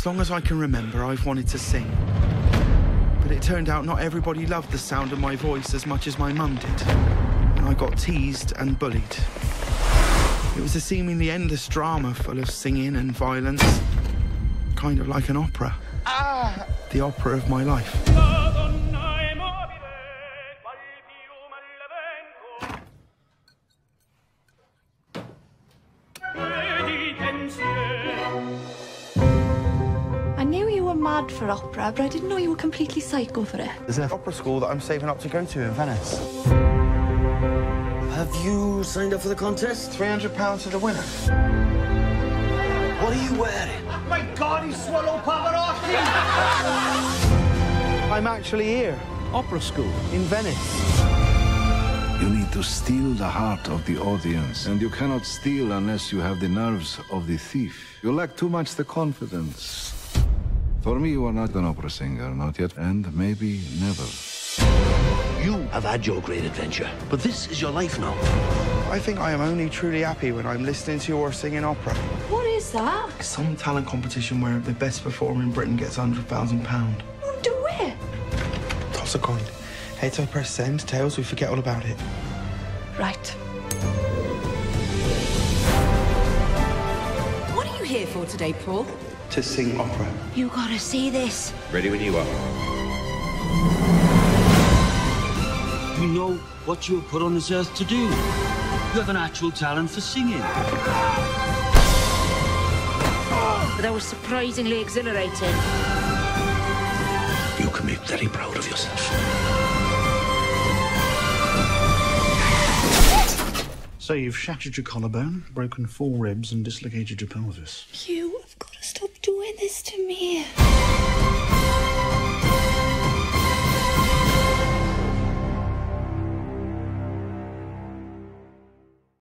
As long as I can remember, I've wanted to sing. But it turned out not everybody loved the sound of my voice as much as my mum did. And I got teased and bullied. It was a seemingly endless drama full of singing and violence. Kind of like an opera. The opera of my life. I knew you were mad for opera, but I didn't know you were completely psycho for it. There's an opera school that I'm saving up to go to in Venice. Have you signed up for the contest? £300 to the winner. What are you wearing? My God, he swallowed Pavarotti! I'm actually here. Opera school. In Venice. You need to steal the heart of the audience, and you cannot steal unless you have the nerves of the thief. You lack too much the confidence. For me, you are not an opera singer, not yet, and maybe never. You have had your great adventure, but this is your life now. I think I am only truly happy when I'm listening to or singing opera. What is that? It's some talent competition where the best performer in Britain gets £100,000. Oh, do it. Toss a coin. Heads I press send, tails we forget all about it. Right. What are you here for today, Paul? To sing opera. You gotta see this. Ready when you are. You know what you were put on this earth to do. You have an actual talent for singing. That was surprisingly exhilarating. You can be very proud of yourself. So you've shattered your collarbone, broken 4 ribs, and dislocated your pelvis. You have got to stop doing this to me.